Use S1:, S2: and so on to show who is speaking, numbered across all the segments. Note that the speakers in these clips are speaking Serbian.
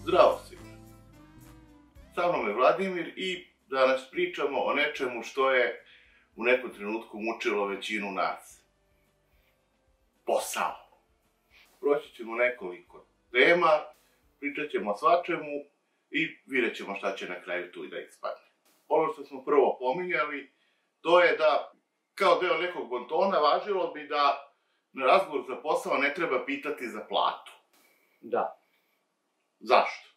S1: Zdravo svima. Sa mnom je Vladimir i danas pričamo o nečemu što je u nekom trenutku mučilo većinu nas. Posao. Proći ćemo nekoliko tema, pričat ćemo o svačemu i vidjet ćemo šta će na kraju tu i da ispadne. Ono što smo prvo pominjali, to je da kao deo nekog bontona važilo bi da na razgovor za posao ne treba pitati za platu.
S2: Da.
S1: Zašto?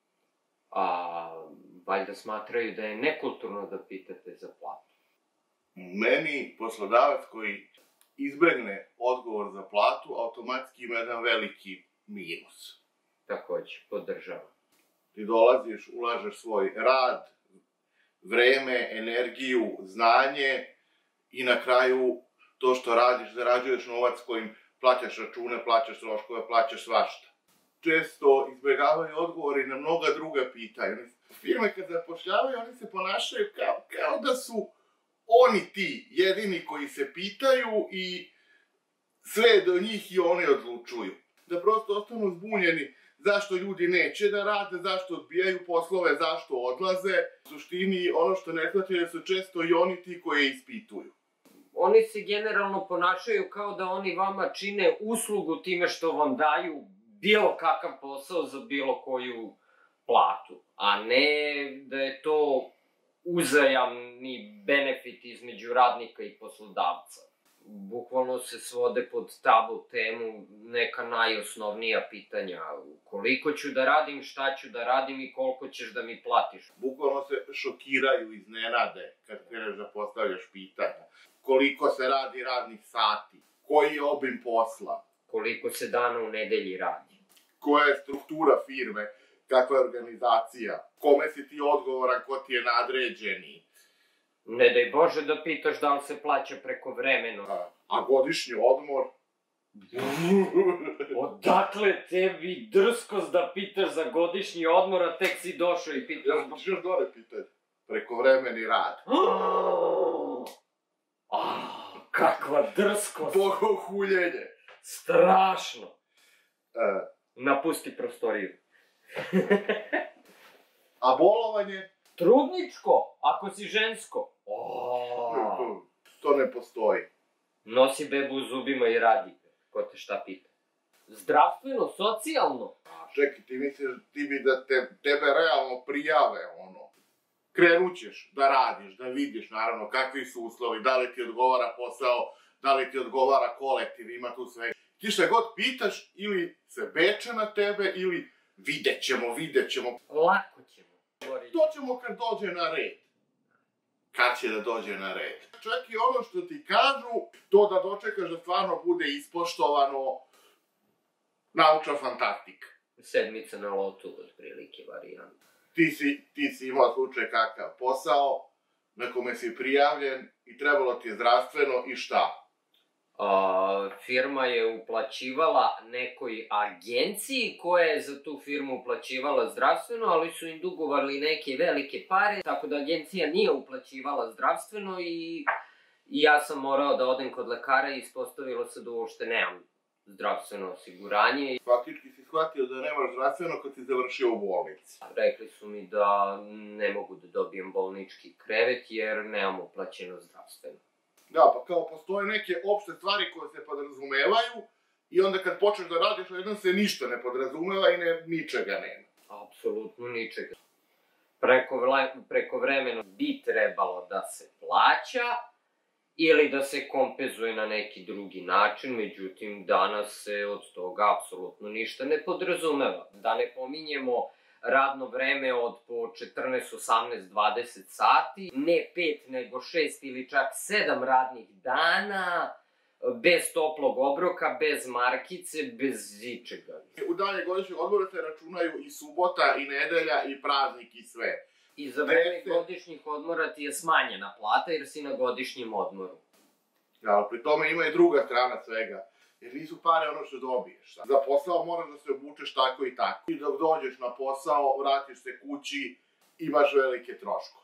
S2: Valjda smatraju da je nekulturno da pitate za platu.
S1: Meni poslodavac koji izbegne odgovor za platu automatski ima jedan veliki minus.
S2: Takođe, podržavam.
S1: Ti dolaziš, ulažeš svoj rad, vreme, energiju, znanje i na kraju to što radiš, zarađuješ novac kojim plaćaš račune, plaćaš troškove, plaćaš svašta. Često izbjegavaju odgovori na mnoga druga pitanja. Firme kad zapošljavaju, oni se ponašaju kao da su oni ti jedini koji se pitaju i sve do njih i oni odlučuju. Da prosto ostanu zbunjeni zašto ljudi neće da rade, zašto odbijaju poslove, zašto odlaze. U suštini, ono što ne shvataju su često i oni ti koji ispituju.
S2: Oni se generalno ponašaju kao da oni vama čine uslugu time što vam daju bilo kakav posao za bilo koju platu, a ne da je to uzajamni benefit između radnika i poslodavca. Bukvalno se svode pod tabu temu neka najosnovnija pitanja. Koliko ću da radim, šta ću da radim i koliko ćeš da mi platiš.
S1: Bukvalno se šokiraju, iznenade kad kreneš da postavljaš pitanja. Koliko se radi radnih sati? Koji je obim posla?
S2: Koliko se dana u nedelji radi?
S1: Koja je struktura firme? Kakva je organizacija? Kome si ti odgovoran, ko ti je nadređeni?
S2: Ne daj Bože da pitaš da li se plaća preko vremena.
S1: A godišnji odmor?
S2: Odakle tebi drskost da pitaš za godišnji odmor, a tek si došao i pitaš...
S1: Ja ću još gore pitati. Prekovremeni rad.
S2: Kakva drskost!
S1: Bogohuljenje!
S2: Strašno! Napusti prostoriju.
S1: A bolovanje?
S2: Trudničko, ako si žensko.
S1: To ne postoji.
S2: Nosi bebu u zubima i radi. Ko te šta pita? Zdravstveno, socijalno?
S1: Čekaj, ti misliš ti bi da tebe realno prijave, Krenut ćeš da radiš, da vidiš, naravno, kakvi su uslovi, da li ti odgovara posao, da li ti odgovara kolektiv, ima tu sve. Ti šta god pitaš, ili se beče na tebe, ili vidjet ćemo.
S2: Lako ćemo.
S1: To ćemo kad dođe na red. Kad će da dođe na red? Čak i ono što ti kažu, to da dočekaš da stvarno bude ispoštovano, naučna fantastika.
S2: Sedmica na lotu, otprilike varijanta.
S1: Ti si imao slučaj kakav posao, na kome si prijavljen i trebalo ti je zdravstveno i šta?
S2: Firma je uplaćivala nekoj agenciji koja je za tu firmu uplaćivala zdravstveno, ali su im dugovali neke velike pare, tako da agencija nije uplaćivala zdravstveno i ja sam morao da odem kod lekara i ispostavilo se da uopšte nemam zdravstveno osiguranje.
S1: Faktički si shvatio da nemaš zdravstveno kad si završio u bolnici.
S2: Rekli su mi da ne mogu da dobijem bolnički krevet jer nemam uplaćeno zdravstveno.
S1: Da, pa kao postoje neke opšte stvari koje se podrazumevaju i onda kad počneš da radiš, odjednom se ništa ne podrazumeva i ničega nema.
S2: Apsolutno ničega. Preko vremena bi trebalo da se plaća ili da se kompenzuje na neki drugi način, međutim danas se od toga apsolutno ništa ne podrazumeva. Da ne pominjemo radno vreme od po 14, 18, 20 sati, ne 5 nego 6 ili čak 7 radnih dana, bez toplog obroka, bez markice, bez ičega.
S1: U dalje godišnjeg odmora se računaju i subota, i nedelja, i praznik, i sve.
S2: I za vreme godišnjih odmora ti je smanjena plata jer si na godišnjem odmoru.
S1: Ja, pri tome ima i druga strana svega. Jer nisu pare ono što dobiješ. Za posao moraš da se obučeš tako i tako. I dok dođeš na posao, vratiš se kući, imaš velike troškove.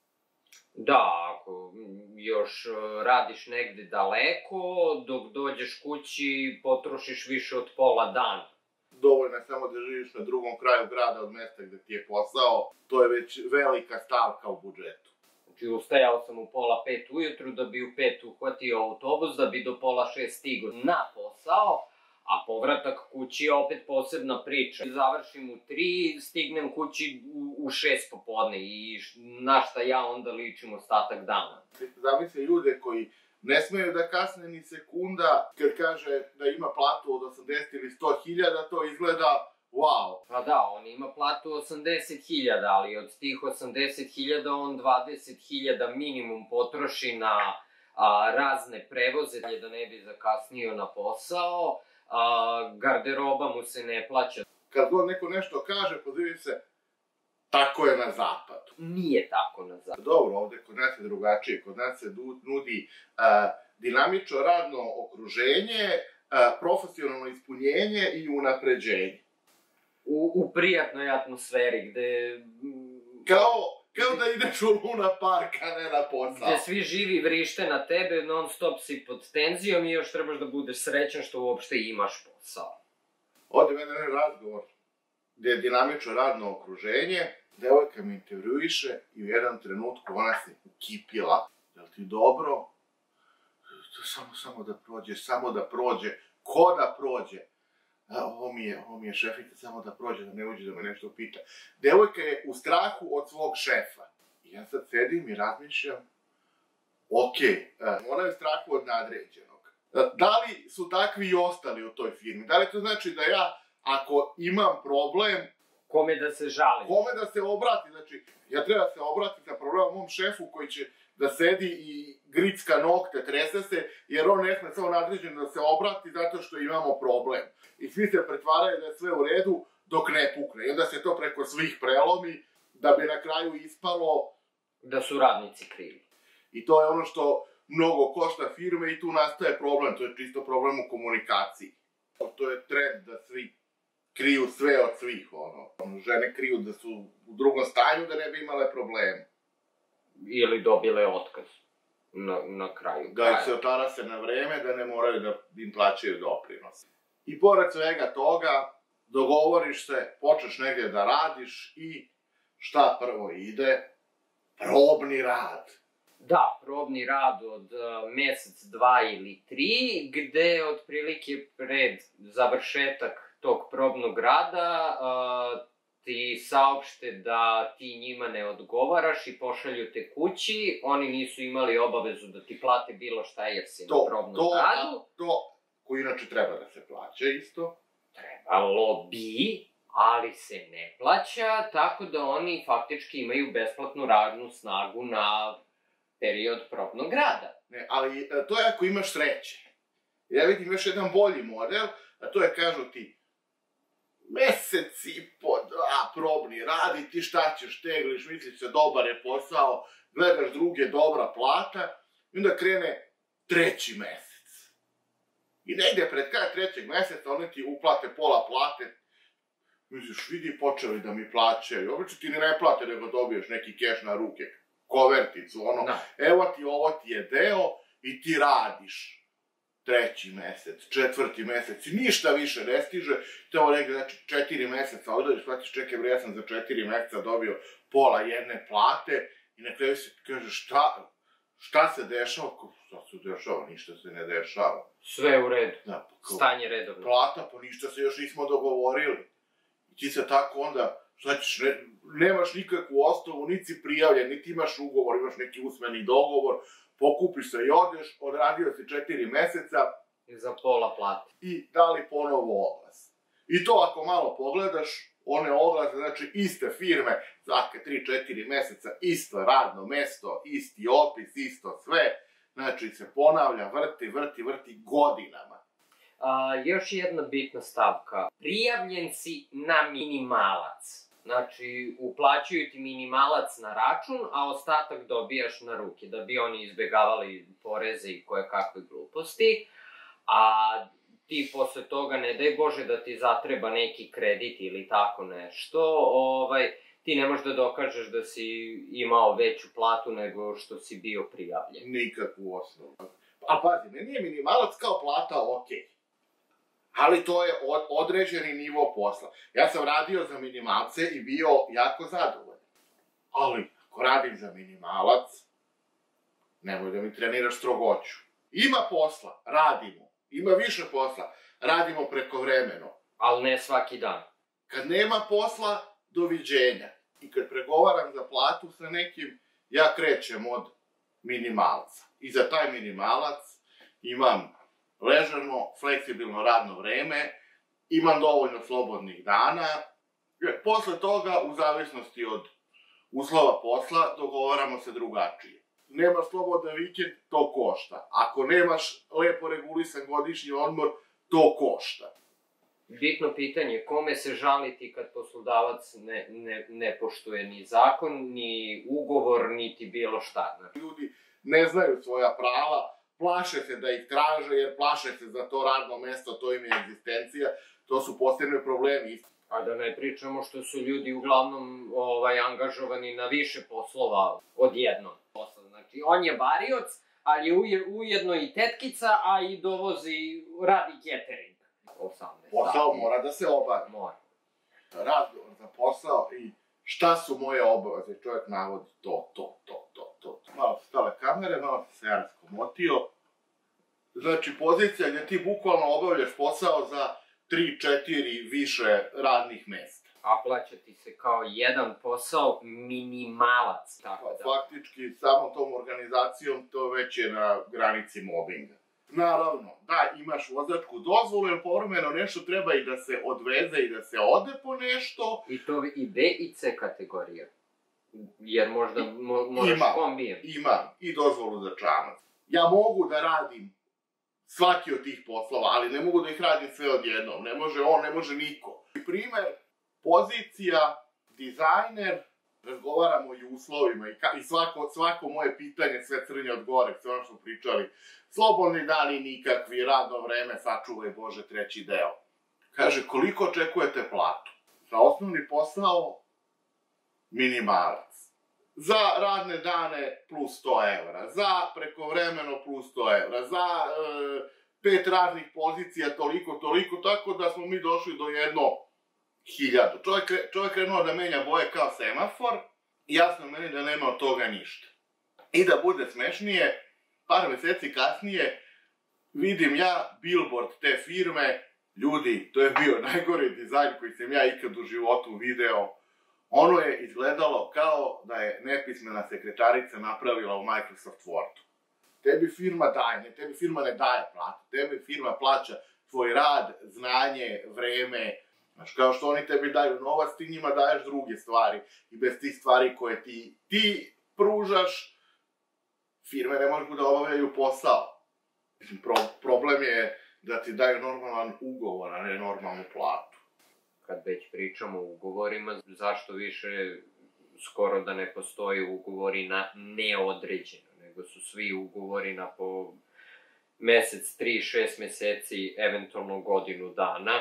S2: Da, ako još radiš negde daleko, dok dođeš kući potrošiš više od pola dana.
S1: dovoljno je samo da živiš na drugom kraju grada od mesta gde ti je posao, to je već velika stavka u budžetu.
S2: Znači, ustajao sam u 4:30 ujutru da bi u 5 uhvatio autobus, da bi do 5:30 stigao na posao, a povratak kući je opet posebna priča. Završim u 3, stignem kući u 6 popodne i na šta ja onda ličim ostatak dana.
S1: Zamisli ljude koji ne smeju da kasne ni sekunda, kad kaže da ima platu od 80 ili 100.000, to izgleda wow.
S2: Pa da, on ima platu 80.000, ali od tih 80.000 on 20.000 minimum potroši na razne prevoze, da ne bi zakasnio na posao, garderoba mu se ne plaća.
S1: Kad god neko nešto kaže, pozivi se, tako je na zapadu.
S2: Nije tako na zapadu.
S1: Dobro, ovde kod nas je drugačije. Kod nas se nudi dinamično radno okruženje, profesionalno ispunjenje i unapređenje.
S2: U prijatnoj atmosferi, gde...
S1: Kao da ideš u Luna Park, a ne na posao.
S2: Gde svi živi vrište na tebe, non stop si pod tenzijom i još trebaš da budeš srećan što uopšte imaš posao.
S1: Ovde mene je razgovor gde je dinamično radno okruženje, devojka mi intervjuiše i u jedan trenutku ona se ukipila. Jel ti dobro? Samo da prođe. Ko da prođe? Ovo mi je šefica, samo da prođe, da ne uđe da me nešto pita. Devojka je u strahu od svog šefa. I ja sad sedim i razmišljam, okej, ona je u strahu od nadređenog. Da li su takvi i ostali u toj firmi? Da li to znači da ja, ako imam problem...
S2: Kome da se žalim?
S1: Kome da se obrati, znači, ja treba da se obrati sa problemom mom šefu koji će da sedi i gricka nokte, trese se, jer on ne sme samo nadređen da se obrati zato što imamo problem. I svi se pretvaraju da je sve u redu dok ne pukne. I onda se to preko svih prelomi, da bi na kraju ispalo...
S2: Da su radnici krivi.
S1: I to je ono što mnogo košta firme i tu nastaje problem. To je čisto problem u komunikaciji. To je trend da svi kriju sve od svih, žene kriju da su u drugom stanju da ne bi imale probleme.
S2: Ili dobile otkaz na kraju.
S1: Da ih se otarase na vreme, da ne moraju da im plaćaju doprinos. I pored svega toga, dogovoriš se, počneš negdje da radiš i šta prvo ide? Probni rad.
S2: Da, probni rad od mesec, 2 ili 3, gde otprilike pred završetak tog probnog rada ti saopšte da ti njima ne odgovaraš i pošalju te kući, oni nisu imali obavezu da ti plate bilo šta jer si na probnom radu.
S1: To, koji inače treba da se plaća isto.
S2: Trebalo bi, ali se ne plaća, tako da oni faktički imaju besplatnu radnu snagu na period probnog rada.
S1: Ne, ali to je ako imaš sreće. Ja vidim još jedan bolji model, a to je, kažu ti, mesec i po 2 probni radi, ti šta ćeš, tegliš, misliš se dobar je posao, gledaš druge, dobra plata, i onda krene 3. mesec. I negde pred kraj 3. meseca oni ti uplate pola plate, misliš, vidi, počeli da mi plaćaju, obično ti ne plate, nego dobiješ neki keš na ruke, koverticu, evo ti, ovo ti je deo i ti radiš 3. mesec, 4. mesec, i ništa više ne stiže, te ovo negde, znači 4 meseca odeš, shvatiš, čekaj bre, ja sam za 4 meseca dobio pola jedne plate i na kraju se kaže šta se dešava? Šta se dešava? Ništa se ne dešava.
S2: Sve je u redu, stanje redovno.
S1: Plata, pa ništa se još nismo dogovorili. I ti se tako onda, šta ćeš, nemaš nikakvu osnovu, niti si prijavljen, niti imaš ugovor, imaš neki usmeni dogovor, pokupiš se i odeš, odradio si 4 meseca.
S2: I za pola plate.
S1: I dali ponovo oglas. I to ako malo pogledaš, one oglase, znači iste firme, svake 3-4 meseca, isto radno mesto, isti opis, isto sve, znači se ponavlja, vrti godinama.
S2: Još jedna bitna stavka. Prijavljen si na minimalac. Znači, uplaćuju ti minimalac na račun, a ostatak dobijaš na ruke, da bi oni izbegavali poreze i kojekakve gluposti. A ti posle toga, ne daj Bože da ti zatreba neki kredit ili tako nešto, ti ne možeš da dokažeš da si imao veću platu nego što si bio prijavljen.
S1: Nikakvu osnovu. A pazi, meni je minimalac kao plata okej. Ali to je određeni nivo posla. Ja sam radio za minimalce i bio jako zadovoljan. Ali, ako radim za minimalac, nemoj da mi treniraš strogoću. Ima posla, radimo. Ima više posla, radimo prekovremeno.
S2: Ali ne svaki dan.
S1: Kad nema posla, doviđenja. I kad pregovaram za platu sa nekim, ja krećem od minimalca. I za taj minimalac imam ležano, fleksibilno radno vreme, imam dovoljno slobodnih dana. Posle toga, u zavisnosti od uslova posla, dogovaramo se drugačije. Nemaš slobodan vikend, to košta. Ako nemaš lepo regulisan godišnji odmor, to košta.
S2: Bitno pitanje, kome se žaliti kad poslodavac ne poštuje ni zakon, ni ugovor, niti bilo šta?
S1: Ljudi ne znaju svoja prava, plaše se da ih traže, jer plaše se za to radno mesto, to im je egzistencija, to su posebne problemi.
S2: A da ne pričamo što su ljudi uglavnom angažovani na više poslova odjednom. Znači, on je varioc, ali je ujedno i tetkica, a i radi catering. 18
S1: Posao mora da se obavi.
S2: Mora.
S1: Razgovor za posao i šta su moje obaveze, čovjek navodi to. Malo su stale kamere, malo se ja raskomotio. Znači, pozicija gdje ti bukvalno obavljaš posao za 3-4 više radnih mesta.
S2: A plaća ti se kao jedan posao minimalac, tako da.
S1: Faktički, samom tom organizacijom to već je na granici mobinga. Naravno, da, imaš vozačku dozvolu, jer povremeno nešto treba i da se odveze i da se ode po nešto.
S2: I to i B i C kategorija. Jer možda moraš kombijem.
S1: Imam i dozvolu za čamac. Ja mogu da radim svaki od tih poslova, ali ne mogu da ih radim sve odjednom. Ne može on, ne može niko. Primer, pozicija, dizajner, razgovaramo i uslovima i svako moje pitanje sve crnje od gore, sve ono što smo pričali. Slobodni dani nikakvi, radno vreme, sačuvaj Bože, 3. deo. Kaže, koliko očekujete platu? Za osnovni posao, minimalac. Za radne dane plus 100 evra, za prekovremeno plus 100 evra, za 5 raznih pozicija toliko, tako da smo mi došli do 1000. Čovjek krenuo da menja boje kao semafor i jasno meni da nema od toga ništa. I da bude smešnije, par meseci kasnije vidim ja billboard te firme, ljudi, to je bio najgori dizajn koji sam ja ikad u životu video. Ono je izgledalo kao da je nepismena sekretarica napravila u Microsoft Wordu. Tebi firma daje, tebi firma ne daje platu, tebi firma plaća tvoj rad, znanje, vreme. Znaš, kao što oni tebi daju novac, ti njima daješ druge stvari. I bez tih stvari koje ti pružaš, firme ne mogu da obavljaju posao. Problem je da ti daju normalan ugovor, a ne normalnu platu.
S2: Kad već pričamo o ugovorima, zašto više skoro da ne postoji ugovori na neodređeno, nego su svi ugovori na po mesec, 3-6 meseci, eventualno godinu dana.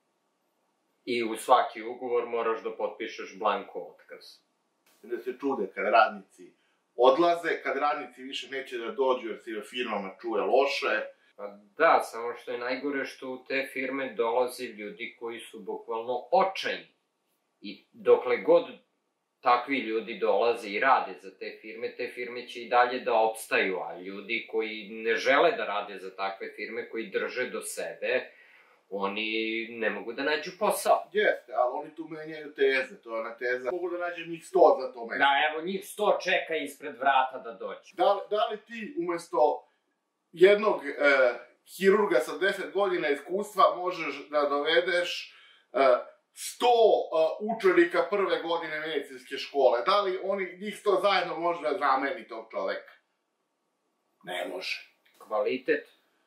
S2: I u svaki ugovor moraš da potpišeš blanko otkaz.
S1: Da se čude kad radnici odlaze, kad radnici više neće da dođu jer se firmama čuje loše.
S2: Pa da, samo što je najgore što u te firme dolaze ljudi koji su bukvalno očajni. I dokle god takvi ljudi dolaze i rade za te firme će i dalje da opstaju, a ljudi koji ne žele da rade za takve firme, koji drže do sebe, oni ne mogu da nađu posao.
S1: Jeste, ali oni tu menjaju teze, to je ona teza. Mogu da nađem njih 100 za to mesto.
S2: Da, evo njih 100 čeka ispred vrata da dođe.
S1: Da li ti umesto jednog hirurga sa 10 godina iskustva možeš da dovedeš 100 učenika prve godine medicinske škole? Da li njih 100 zajedno može da zameni tog čoveka? Ne može.
S2: Kvalitet?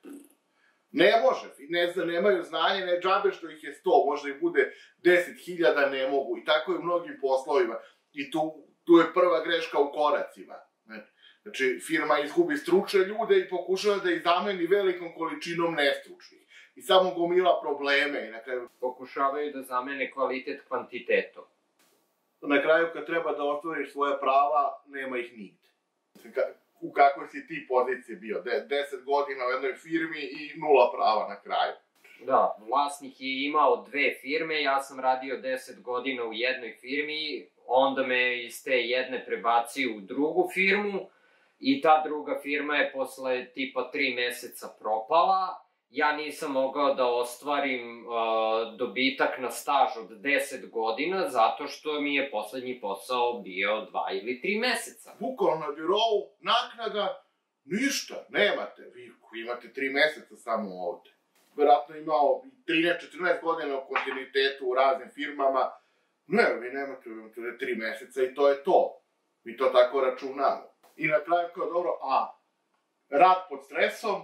S1: Ne može, nemaju znanje, ne džabe što ih je 100, možda ih bude 10.000, ne mogu. I tako je u mnogim poslovima. I tu je prva greška u koracima. Znači, firma izgubi stručne ljude i pokušava da ih zameni velikom količinom nestručnih. I samo gomila probleme i na kraju...
S2: Pokušavaju da zamene kvalitet kvantitetom.
S1: Na kraju, kad treba da ostvariš svoje prava, nema ih nigde. U kakvoj si ti poziciji bio? 10 godina u jednoj firmi i 0 prava na kraju.
S2: Da, vlasnik je imao 2 firme, ja sam radio 10 godina u jednoj firmi, onda me iz te jedne prebacio u drugu firmu i ta druga firma je posle tipa 3 meseca propala. Ja nisam mogao da ostvarim dobitak na staž od 10 godina zato što mi je poslednji posao bio 2 ili 3 meseca.
S1: Bukvalno na birou, naknada, ništa, nemate. Vi imate 3 meseca samo ovde. Verovatno imao 13-14 godina u kontinuitetu u raznim firmama. Ne, vi nemate 3 meseca i to je to. Mi to tako računamo. I na kraju kao dobro, rad pod stresom?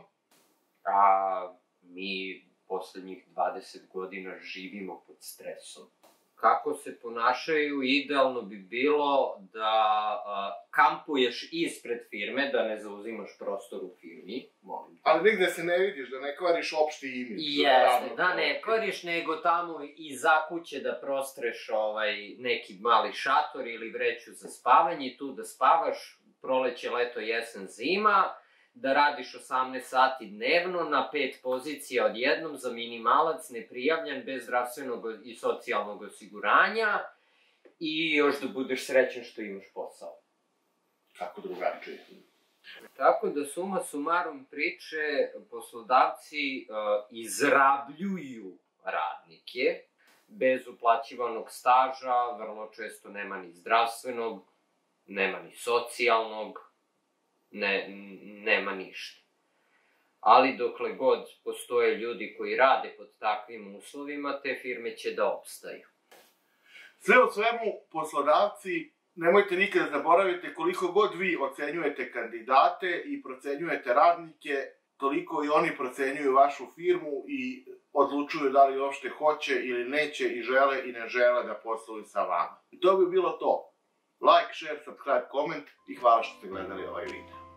S2: Mi poslednjih 20 godina živimo pod stresom. Kako se ponašaju, idealno bi bilo da kampuješ ispred firme, da ne zauzimaš prostor u firmi, molim te.
S1: Ali nigde se ne vidiš, da ne kvariš opšti imidž.
S2: Jeste, da ne kvariš, nego tamo iza kuće da prostreš neki mali šator ili vreću za spavanje, tu da spavaš, proleće, leto, jesen, zima, da radiš 18 sati dnevno na 5 pozicija odjednom za minimalac, neprijavljen, bez zdravstvenog i socijalnog osiguranja i još da budeš srećan što imaš posao.
S1: Kako drugačije.
S2: Tako da suma sumarum priče, poslodavci izrabljuju radnike bez uplaćivanog staža, vrlo često nema ni zdravstvenog, nema ni socijalnog, nema ništa. Ali dokle god postoje ljudi koji rade pod takvim uslovima, te firme će da opstaju.
S1: Sve u svemu, poslodavci, nemojte nikada zaboraviti koliko god vi ocenjujete kandidate i procenjujete radnike, toliko i oni procenjuju vašu firmu i odlučuju da li uopšte hoće ili neće i žele i ne žele da posluju sa vama. I to bi bilo to. Like, share, subscribe, comment i hvala što ste gledali ovaj video.